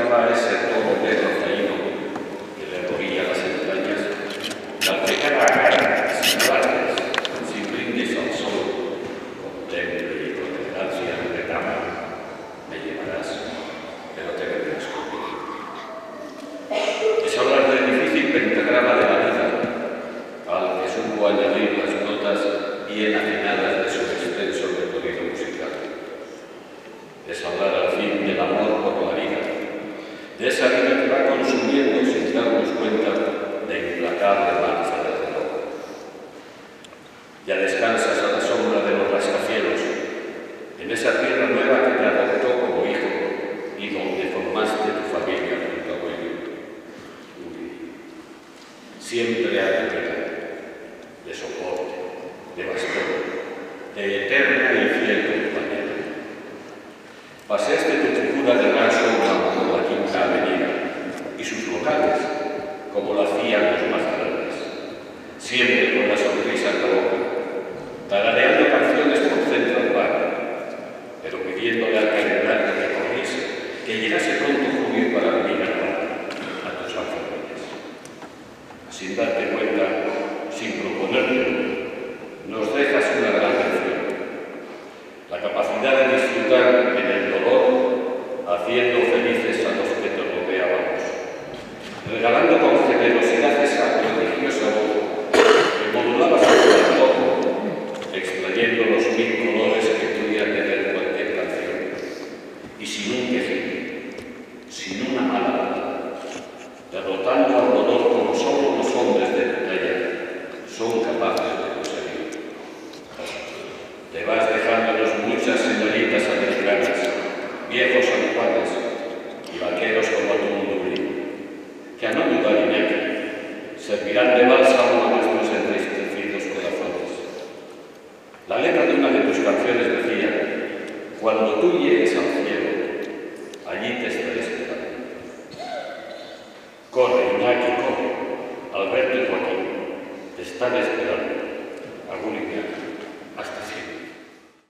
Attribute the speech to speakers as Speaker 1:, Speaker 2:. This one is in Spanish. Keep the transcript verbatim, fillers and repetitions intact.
Speaker 1: dedicaba a ese todo negro zaino que le movía las entrañas, la pegaba a cara, sin guardias, sin brindis al sol, con temple y con elegancia de retama. Me llevarás, pero te vendrás conmigo. Es hablar del difícil pentagrama de la vida, al que supo añadir las notas bien afinadas de su extenso recorrido musical. Es hablar al fin del amor por la vida, de esa vida que va consumiendo sin darnos cuenta de implacable marcha del reloj. Ya descansas a la sombra de los rascacielos, en esa tierra nueva que te adoptó como hijo y donde formaste tu familia junto a William. Siempre hay vida, de soporte, de bastón, de eterna y fiel compañera. Paseaste tu figura de raso por la Quinta Avenida y sus locales, como lo hacían los más grandes, siempre con la sonrisa en la boca, tarareando canciones por Central Park, pero pidiéndole al calendario que corriese, que llegase pronto junio para venir a, a tus alfabéticas. Sin darte cuenta, sin proponértelo, nos dejas una gran lección. La capacidad de disfrutar en el dolor, haciendo felices a los que te rodeábamos, regalando con generosidad esa prodigiosa voz que modulaba sobre el ojo, extrayendo los mil colores que pudiera tener cualquier canción, y sin un quejido, sin una mala palabra, derrotando al dolor como solo los hombres de tu talla son capaces de conseguir. Te vas dejándonos muchas señoritas americanas, viejos actuales y vaqueros como tu Munduri, que a no dudar Iñaki, servirán de bálsamo a nuestros entristecidos corazones. La letra de una de tus canciones decía: cuando tú llegues al cielo, allí te estaré esperando. Corre, Iñaki, corre. Alberto y Joaquín te están esperando. Algún Iñaki.